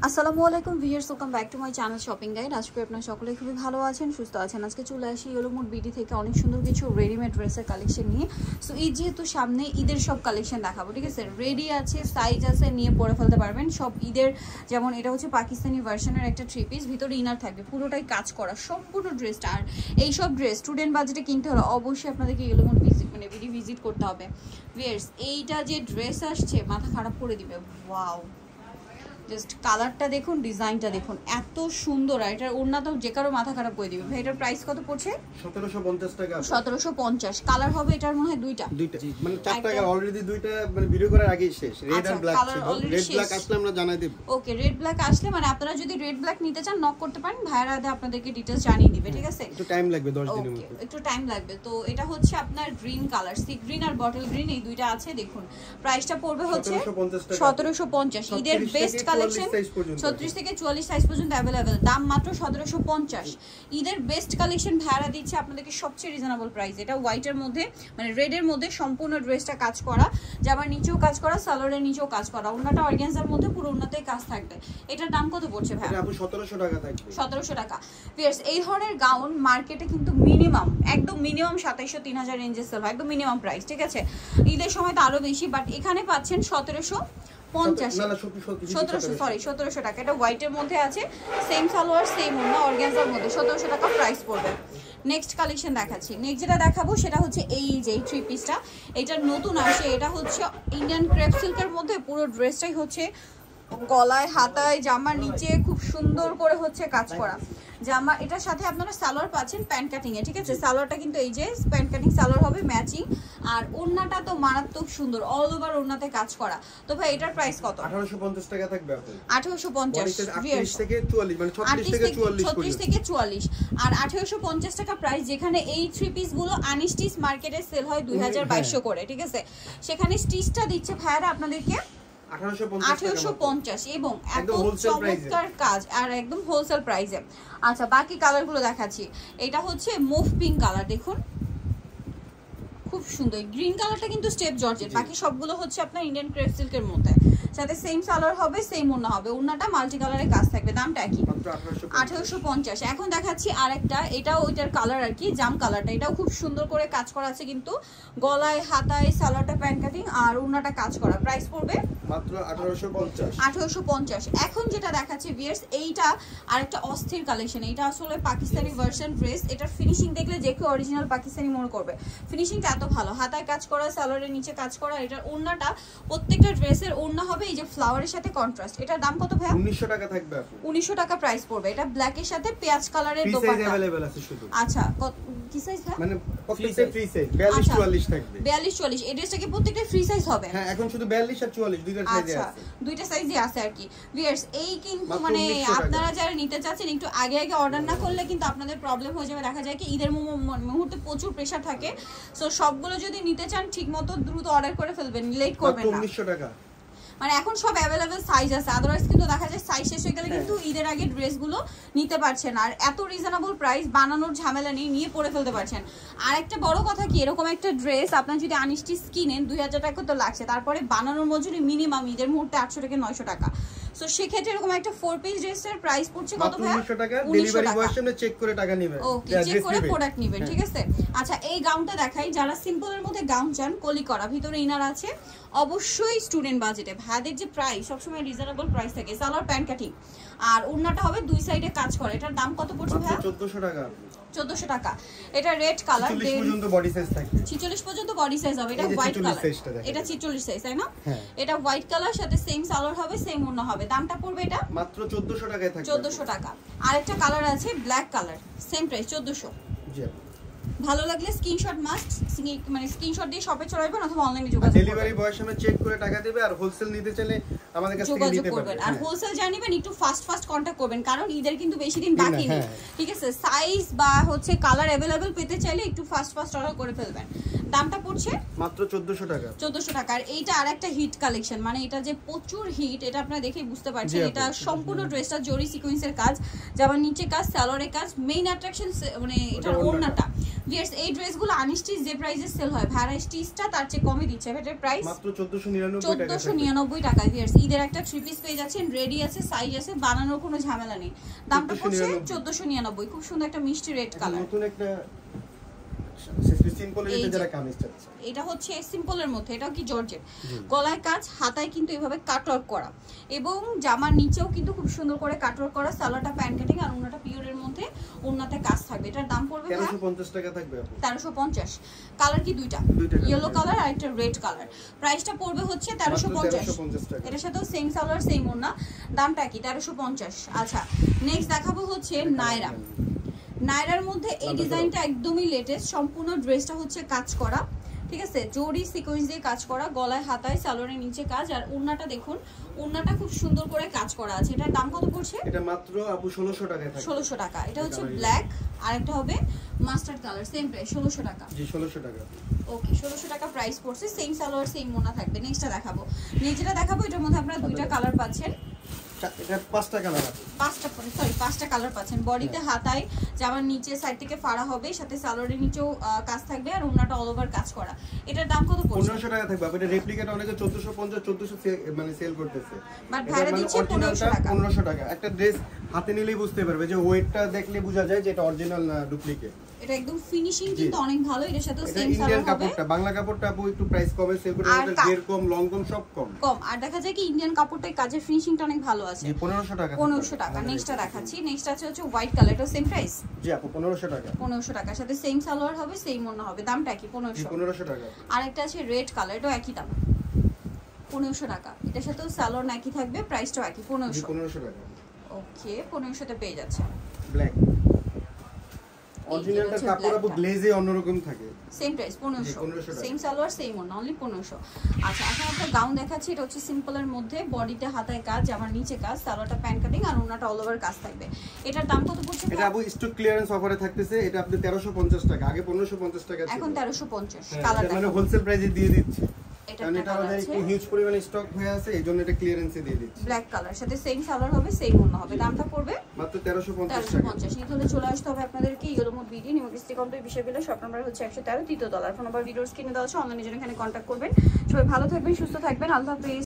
আসসালামু আলাইকুম viewers, welcome back to my channel shopping guide. আজকে আপনারা সকলেই খুবই ভালো আছেন, সুস্থ আছেন। আজকে চলে আসি ইয়েলো মুড বিডি থেকে অনেক সুন্দর কিছু রেডিমেড ড্রেসের কালেকশন নিয়ে। সো ঈদ যেহেতু সামনে, ঈদের সব কালেকশন দেখাবো, ঠিক আছে? রেডি আছে, সাইজ আছে, নিয়ে পরে ফেলতে পারবেন সব ঈদের। যেমন এটা হচ্ছে পাকিস্তানি ভার্সনের একটা থ্রি পিস, ভিতরে ইনার থাকবে, পুরোটাই কাজ করা সম্পূর্ণ ড্রেসটা। আর এইসব ড্রেস স্টুডেন্ট বাজেটে কিনতে হলে অবশ্যই আপনাদেরকে ইয়েলো মুড বিডি ভিজিট করতে হবে ভিউয়ার্স। এইটা যে ড্রেস আসছে মাথা খারাপ করে দিবে। ওয়াও, জাস্ট কালারটা দেখুন, ডিজাইনটা দেখুন, এত সুন্দর। আর এটার ওড়নাটা যে কারো মাথা খারাপ করে দিবে। ভাই এটার প্রাইস কত পড়ছে? 1750 টাকা। 1750। কালার হবে এটার মনে হয় দুইটা, মানে 4 টাকা অলরেডি দুইটা, মানে ভিডিও করার আগেই শেষ। রেড আর ব্ল্যাক ছিল, রেড ব্ল্যাক আসলে আমরা জানাই দেব। ওকে, রেড ব্ল্যাক আসলে মানে আপনারা যদি রেড ব্ল্যাক নিতে চান নক করতে পারেন, ভাইরা আপনাদেরকে ডিটেইলস জানিয়ে দিবে, ঠিক আছে? একটু টাইম লাগবে, 10 দিনের মতো একটু টাইম লাগবে। তো এটা হচ্ছে আপনার গ্রিন কালার, সি গ্রিন আর বটল গ্রিন, এই দুইটা আছে। দেখুন প্রাইসটা পড়বে হচ্ছে 1750। ঈদের বেস্ট কালেকশন 36 থেকে 44 সাইজ পর্যন্ত अवेलेबल, দাম মাত্র 1750। ঈদের বেস্ট কালেকশন ভাড়া দিচ্ছে আপনাদেরকে সবচেয়ে রিজনেবল প্রাইস। এটা হোয়াইটের মধ্যে মানে রেডের মধ্যে সম্পূর্ণ ড্রেসটা কাজ করা, জামার নিচেও কাজ করা, সালোয়ারের নিচেও কাজ করা, ওন্নাটা অর্গানজার মধ্যে পুরো ওন্নাতেই কাজ থাকবে। এটার দাম কত পড়ছে ভাই? এটা আপু 1700 টাকা থাকবে। 1700 টাকা। ভিউয়ার্স, এই ধরনের গাউন মার্কেটে কিন্তু মিনিমাম, একদম মিনিমাম 2700-3000 রেঞ্জে সেল হয়, একদম মিনিমাম প্রাইস, ঠিক আছে? ঈদের সময় তো আরো বেশি, বাট এখানে পাচ্ছেন 1750 টাকা। এটা হোয়াইটের মধ্যে আছে, সেম সালোয়ার সেম ওড়না, অর্গানজার মধ্যে 1700 টাকা প্রাইস পড়বে। নেক্সট কালেকশন দেখাচ্ছি। নেক্সট যেটা দেখাবো সেটা হচ্ছে এই যে থ্রি পিসটা, এটা নতুন আসে। এটা হচ্ছে ইন্ডিয়ান ক্রেপ সিল্কের মধ্যে, পুরো ড্রেসটাই হচ্ছে গলায়, হাতায়, জামার নিচে খুব সুন্দর করে হচ্ছে কাজ করা। জামা এটার সাথে আপনারা সালোয়ার পাচ্ছেন প্যান্ট কাটিং এ, ঠিক আছে? সালোয়ারটা কিন্তু এই যে প্যান্ট কাটিং সালোয়ার হবে ম্যাচিং। আর ওড়নাটা তো মারাত্মক সুন্দর, অল ওভার ওড়নাতে কাজ করা। তো ভাই এটার প্রাইস কত? 1850 টাকা থাকবে আপু। 1850 38 থেকে 44, মানে 36 থেকে 44 আর 1850 টাকা প্রাইস। যেখানে এই থ্রি পিস গুলো আনস্টিচ মার্কেটে সেল হয় 2200 করে, ঠিক আছে? সেখানে স্টিচটা দিচ্ছে ভাইরা আপনাদেরকে 1850 এবং একদম চমৎকার কাজ, আর একদম হোলসেল প্রাইসে। আচ্ছা, বাকি কালারগুলো দেখাচ্ছি। এটা হচ্ছে মুভ পিঙ্ক কালার, দেখুন খুব সুন্দর। গ্রিন কালারটা কিন্তু স্টেপ জর্জেট, বাকি সবগুলো হচ্ছে আপনার ইন্ডিয়ান ক্রেপ সিল্কের মধ্যে। সাথে সেম সালোয়ার হবে, সেম ওড়না হবে, ওড়নাটা মাল্টি কালারে কাজ থাকবে। দামটা একই, 1850। এখন দেখাচ্ছি আরেকটা, এটাও ওইটার কালার আর কি, জাম কালারটা। এটাও খুব সুন্দর করে কাজ করা আছে, কিন্তু গলায়, হাতায় সালোয়ারটা প্যান্ট কাটিং আর ওড়নাটা কাজ করা। প্রাইস পড়বে মাত্র 1850। এখন যেটা দেখাচ্ছি ভিউয়ার্স, এইটা আরেকটা অস্থির কালেকশন। এটা আসলে পাকিস্তানি ভার্সন ড্রেস। এটার ফিনিশিং দেখলে যে কেউ অরিজিনাল পাকিস্তানি মনে করবে। ফিনিশিংটা এত ভালো, হাতায় কাজ করা, সালোয়ারের নিচে কাজ করা। এটার ওড়নাটা, প্রত্যেকটা ড্রেসের ওড়না হবে এই যে ফ্লাওয়ারের সাথে কন্ট্রাস্ট। এটার দাম কত ভাই? 1900 টাকা থাকবে আপু। 1900 টাকা প্রাইস পড়বে। এটা ব্ল্যাকের সাথে পেঁয়াজ কালারের দোপাট্টা अवेलेबल আছে শুধু। আচ্ছা, কি সাইজ ভাই? মানে প্রত্যেকটা ফ্রি সাইজ 42 44 থাকবে। 42 44 এই ড্রেসটা কি প্রত্যেকটা ফ্রি সাইজ হবে? হ্যাঁ, এখন শুধু 42 আর 44 দুইটা সাইজে আছে। দুইটা সাইজই আছে আর কি ভিউয়ার্স। এই কিন্তু মানে আপনারা যারা নিতে চাচ্ছেন একটু আগে আগে অর্ডার না করলে কিন্তু আপনাদের প্রবলেম হয়ে যাবে। দেখা যায় কি ঈদের মুহূর্তে প্রচুর প্রেসার থাকে। সো সবগুলো যদি নিতে চান ঠিকমতো দ্রুত অর্ডার করে ফেলবেন, লেট করবেন না। 1900 টাকা। মানে এখন সব অ্যাভেলেবেল সাইজ আছে, আদারওয়াইজ কিন্তু দেখা যায় সাইজ শেষ হয়ে গেলে কিন্তু ঈদের আগে ড্রেসগুলো নিতে পারছেন। আর এত রিজনেবল প্রাইস, বানানোর ঝামেলা নেই, নিয়ে পরে ফেলতে পারছেন। আর একটা বড় কথা কি, এরকম একটা ড্রেস আপনার যদি আনস্টিচ কিনেন 2000 টাকা তো লাগছে, তারপরে বানানোর মজুরি মিনিমাম ঈদের মুহূর্তে 800 থেকে 900 টাকা। সো সেক্ষেত্রে এরকম একটা 4 পিস ড্রেসের প্রাইস পড়ছে কত ভাই? 1900 টাকা। ডেলিভারি বয়ের সামনে চেক করে টাকা নেবেন। ওকে, চেক করে প্রোডাক্ট নেবেন, ঠিক আছে? আচ্ছা, এই গাউনটা দেখাই। যারা সিম্পলের মধ্যে গাউন চান, কলি করা, ভিতরে ইনার আছে, অবশ্যই স্টুডেন্ট বাজেটে ভাইদের যে প্রাইস সবসময় রিজনেবল প্রাইস থাকে। সালোয়ার প্যান্ট কাটিং আর ওড়নাটা হবে দুই সাইডে কাজ করে। এটার দাম কত পড়ছে ভাই? 1400 টাকা। 1400 টাকা। এটা রেড কালার, 46 পর্যন্ত বডি সাইজ থাকবে। 46 পর্যন্ত বডি সাইজ হবে। এটা হোয়াইট কালার, এটা 46 সাইজ, তাই না? এটা হোয়াইট কালার, সাথে সেম সালোয়ার হবে, সেম ওড়না হবে। দামটা পড়বে এটা মাত্র 1400 টাকায় থাকবে। 1400 টাকা। আরেকটা কালার আছে ব্ল্যাক কালার, সেম প্রাইস 1400। জি, ভালো লাগলে স্ক্রিনশট মাস্ট, মানে স্ক্রিনশট দিয়ে শপে চলে আসবেন অথবা অনলাইনে যোগাযোগ করবেন। ডেলিভারি বয়ের সামনে চেক করে টাকা দেবে। আর হোলসেল নিতে চাইলে আমাদের কাছে থেকে নিতে পারবেন। আর হোলসেল জানিবেন একটু ফাস্ট কন্টাক্ট করবেন, কারণ ঈদের কিন্তু বেশি দিন বাকি নেই, ঠিক আছে? সাইজ বা হচ্ছে কালার अवेलेबल পেতে চাইলে একটু ফাস্ট অর্ডার করে ফেলবেন। দামটা পড়ছে মাত্র 1400 টাকা। 1400 টাকা। আর এইটা আরেকটা হিট কালেকশন, মানে এটা যে প্রচুর হিট, এটা আপনারা দেখেই বুঝতে পারছেন। এটা সম্পূর্ণ ড্রেসটা জরি সিকোয়েন্সের কাজ, যেমন নিচে কাজ, সালোয়ারের কাজ, মেইন অ্যাট্রাকশন মানে এটার ওড়নাটা ভিউয়ার্স এই ড্রেসগুলো আনস্টিচ যে প্রাইসে সেল হয় ভাড়া স্টিচটা তার চেয়ে কমই দিচ্ছে। এটার প্রাইস মাত্র 1499 টাকা। ভিউয়ার্স ঈদের একটা 3 পিস পেয়ে যাচ্ছেন, রেডি আছে, সাইজ আছে, বানানোর কোনো ঝামেলা নেই। দামটা পড়ছে 1499। খুব সুন্দর একটা মিষ্টি রেড কালার। নতুন একটা সিম্পলের ভিতরে যারা কামিজ চাচ্ছে, এটা হচ্ছে সিম্পলের মধ্যে, এটাও কি জর্জেট, গলায় কাজ, হাতায় কিন্তু এভাবে কাটওয়ার্ক করা এবং জামার নিচেও কিন্তু খুব সুন্দর করে কাটওয়ার্ক করা। সালোয়ারটা প্যান্ট কাটিং আর ওন্নাটা পিওরের মধ্যে, ওন্নাতে কাজ থাকবে। এটার দাম পড়বে 1350 টাকা থাকবে আপু। 1350। কালার কি দুইটা, ইয়েলো কালার আর একটা রেড কালার। প্রাইসটা পড়বে হচ্ছে 1350 টাকা। এটার সাথেও সেম সালোয়ার সেম ওন্না, দামটা কি 1350। আচ্ছা নেক্সট দেখাবো হচ্ছে নায়রা। নায়রার মধ্যে এই ডিজাইনটা একদমই লেটেস্ট, সম্পূর্ণ ড্রেসটা হচ্ছে কাজ করা, ঠিক আছে, জরি সিকোয়েন্স দিয়ে কাজ করা, গলায় হাতায় সালোয়ারের নিচে কাজ, আর ওন্নাটা দেখুন, ওন্নাটা খুব সুন্দর করে কাজ করা আছে। এটার দাম কত পড়ছে? এটা মাত্র আপু 1600 টাকায় থাকবে। 1600 টাকা। এটা হচ্ছে ব্ল্যাক আর একটা হবে মাস্টার্ড কালার, সেম প্রাইস 1600 টাকা। জি 1600 টাকা। ওকে 1600 টাকা প্রাইস পড়ছে, সেম সালোয়ার সেম ওন্না থাকবে। নেক্সটটা দেখাবো, নেক্সটটা দেখাবো, এটার মধ্যে আপনারা দুইটা কালার পাচ্ছেন, এটা 5টা কালার আছে, 5টা কালার পাচ্ছেন। বডিতে হাতায় জামার নিচে সাইড থেকে ফাড়া হবে, সাথে সালোয়ারের নিচেও কাজ থাকবে আর ওন্নাটা অল ওভার কাজ করা। এটার দাম কত পড়ছে? 1500 টাকা থাকবে। এটা রেপ্লিকাটা অনেকে 1450 1400 মানে সেল করতেছে, বাট ভাড়া দিচ্ছে 1500 টাকা। 1500 টাকা। একটা ড্রেস হাতে নিলেই বুঝতে পারবে যে ওয়েটটা দেখলে বোঝা যায় যে এটা অরিজিনাল না ডুপ্লিকেট। এটা একদম ফিনিশিং কিন্তু অনেক ভালো। এটার সাথে সেম ইন্ডিয়ান সালোয়ার হবে। কাপড়টা, বাংলা কাপড়টা আপু একটু প্রাইস কমে সেল করে, এটা ঘের কম, লং কম, সব কম। আর দেখা যায় কি ইন্ডিয়ান কাপড়টার কাজের ফিনিশিংটা অনেক ভালো আছে। জি 1500 টাকা। 1500 টাকা। নেক্সটটা দেখাচ্ছি, নেক্সট আছে হচ্ছে হোয়াইট কালার, এটা সেম প্রাইস। জি আপু 1500 টাকা। 1500 টাকার সাথে সেম সালোয়ার হবে, সেম ওন্না হবে, দামটা কি 1500। 1500 টাকা। আরেকটা আছে রেড কালার, এটাও একই দাম 1500 টাকা। এটার সাথেও সালোয়ার একই থাকবে, প্রাইসটাও একই 1500। 1500 টাকা। ওকে 1500 তে পেয়ে যাচ্ছে। ব্ল্যাক অরিজিনালটা কাপড় আপু গ্লেজে অন্যরকম থাকে, same price 1500। Same salwar same ওন্না, অনলি 1500। আচ্ছা এখন একটা গাউন দেখাচ্ছি, এটা হচ্ছে সিম্পলের মধ্যে, বডিতে হাতায় কাজ, জামার নিচে কাজ, সালোয়ারটা প্যান্ট কাটিং আর ওন্নাটা অল ওভার কাজ থাকবে। এটার দাম কত পড়ছে? এটা আপু স্টক ক্লিয়ারেন্স অফারে থাকতেছে, এটা আপনি 1350 টাকা, আগে 1550 টাকা ছিল, এখন 1350। কালার মানে হোলসেল প্রাইসে দিয়ে দিচ্ছি, এটা কারণ এটা আমাদের একটু হিউজ পরিমাণে স্টক হয়ে আছে, এইজন্য এটা ক্লিয়ারেন্সে দিয়ে দিচ্ছি। ব্ল্যাক কালার সাথে সেম সালোয়ার হবে, সেম ওন্না হবে, দামটা পড়বে মাত্র 1350 টাকা। 1350। নিতে হলে চলে আসতে হবে আপনাদেরকে ইয়েলোমোড বিডি নিউক্লিয়াস কমপ্লিট বিষয় বিলে, শপ নাম্বার হচ্ছে 113 তৃতীয় তলা। ফোন নাম্বার ভিডিওস কিনে দেওয়া আছে, অনলাইনে জন্য এখানে কন্ট্যাক্ট করবেন। সবাই ভালো থাকবেন, সুস্থ থাকবেন, আল্লাহ হাফেজ।